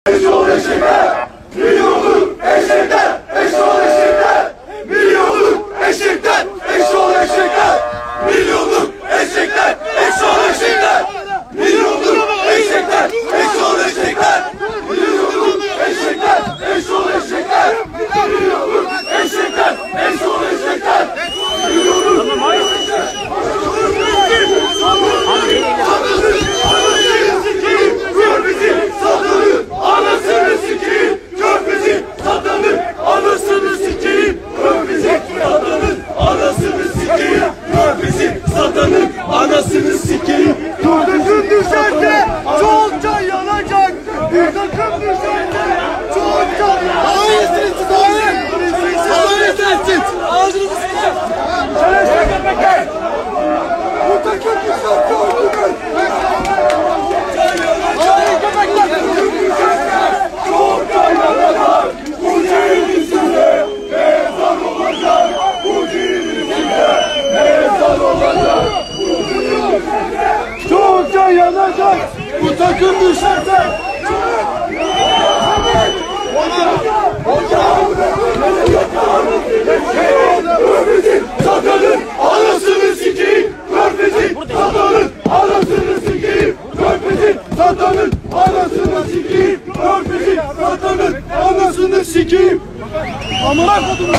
Eşol eşekler, milyonluk eşekler, eşol eşekler, milyonluk eşekler, eşol eşekler, milyonluk eşekler, eşol eşekler, milyonluk eşekler, eşol eşekler, milyonluk eşekler, eşol eşekler, milyonluk eşekler, eşol eşekler, anasını sikeyim, körfezi satanın anasını sikeyim, körfezi satanın anasını sikeyim, körfezi satanın anasını sikeyim. Bu takım düşerse çokça yanacak. Bu takım düşerse çokça yanacak. Hayırsınız siz, hayır. Hayırsınız. Ağzınızı sıkacağım. Bu takım düşerse korkunuz. Hayır köpekler. Çokça yanacak, bu değil size mezar olacak, bu değil size mezar olacak. Çokça yanacak. Bu takım düşerse Körfezi satanın anasını sikeyim, körfezi satanın anasını sikeyim, körfezi satanın anasını sikeyim, körfezi satanın anasını sikeyim. amına kodum.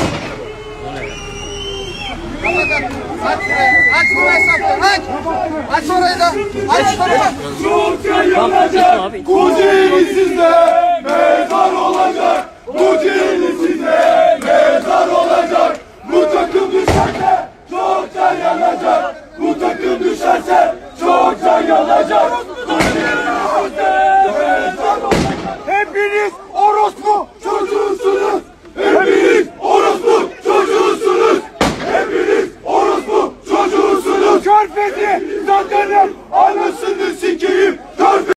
Aç burayı sakla, aç. Aç orayı da. Aç orayı da. Çokça yanacak, bu değil size mezar olacak, bu değil size mezar olacak. Bu takım düşerse çokça yanacak, bu takım düşerse çokça yanacak. Bu değil size mezar olacak. Hepiniz orospu Çocuğusunuz, hepiniz orospu çocuğusunuz, hepiniz orospu çocuğusunuz. körfezi Satanın anasını sikeyim, körfezi.